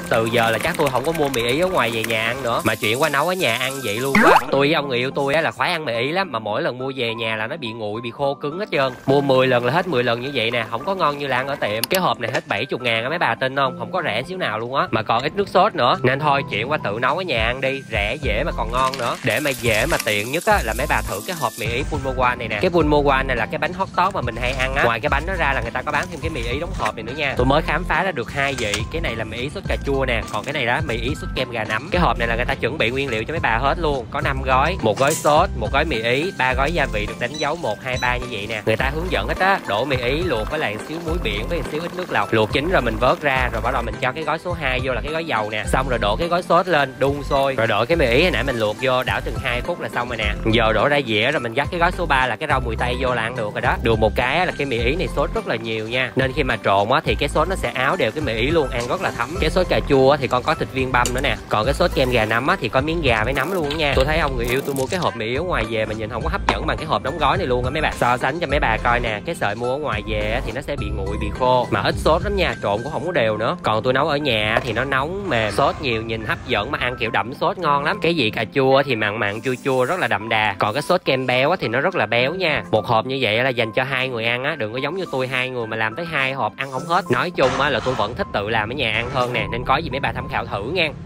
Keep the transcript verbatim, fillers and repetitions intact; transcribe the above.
Từ giờ là chắc tôi không có mua mì ý ở ngoài về nhà ăn nữa, mà chuyển qua nấu ở nhà ăn vậy luôn quá. Tôi với ông người yêu tôi á là khoái ăn mì ý lắm, mà mỗi lần mua về nhà là nó bị nguội, bị khô cứng hết trơn. Mua mười lần là hết mười lần như vậy nè, không có ngon như là ăn ở tiệm. Cái hộp này hết bảy mươi ngàn á mấy bà tin không? Không có rẻ xíu nào luôn á, mà còn ít nước sốt nữa. Nên thôi chuyển qua tự nấu ở nhà ăn đi, rẻ dễ mà còn ngon nữa. Để mà dễ mà tiện nhất á là mấy bà thử cái hộp mì ý Pulmowan này nè. Cái Pulmowan này là cái bánh hot dog mà mình hay ăn á. Ngoài cái bánh nó ra là người ta có bán thêm cái mì ý đóng hộp này nữa nha. Tôi mới khám phá ra được hai vị. Cái này là mì ý sốt cà chua nè, còn cái này đó mì ý sốt kem gà nấm. Cái hộp này là người ta chuẩn bị nguyên liệu cho mấy bà hết luôn. Có năm gói, một gói sốt, một gói mì ý, ba gói gia vị được đánh dấu một hai ba như vậy nè. Người ta hướng dẫn hết á. Đổ mì ý luộc với lại xíu muối biển với xíu ít nước lọc. Luộc chín rồi mình vớt ra, rồi bắt đầu mình cho cái gói số hai vô là cái gói dầu nè. Xong rồi đổ cái gói sốt lên đun sôi, rồi đổ cái mì ý hồi nãy mình luộc vô, đảo chừng hai phút là xong rồi nè. Giờ đổ ra dĩa rồi mình dắt cái gói số ba là cái rau mùi tây vô là ăn được rồi đó. Được một cái là cái mì ý này sốt rất là nhiều nha, nên khi mà trộn á thì cái sốt nó sẽ áo đều cái mì ý luôn, ăn rất là thấm. Cái sốt cà chua thì con có thịt viên băm nữa nè, còn cái sốt kem gà nấm á thì có miếng gà với nấm luôn nha. Tôi thấy ông người yêu tôi mua cái hộp mì ý ở ngoài về mà nhìn không có hấp dẫn bằng cái hộp đóng gói này luôn á mấy bạn. So sánh cho mấy bà coi nè, cái sợi mua ở ngoài về thì nó sẽ bị nguội, bị khô, mà ít sốt lắm nha, trộn cũng không có đều nữa. Còn tôi nấu ở nhà thì nó nóng mềm, sốt nhiều, nhìn hấp dẫn mà ăn kiểu đậm sốt ngon lắm. Cái vị cà chua thì mặn mặn chua chua rất là đậm đà, còn cái sốt kem béo thì nó rất là béo nha. Một hộp như vậy là dành cho hai người ăn á, đừng có giống như tôi hai người mà làm tới hai hộp ăn không hết. Nói chung á là tôi vẫn thích tự làm ở nhà ăn hơn nè, nên có gì mấy bà tham khảo thử nha.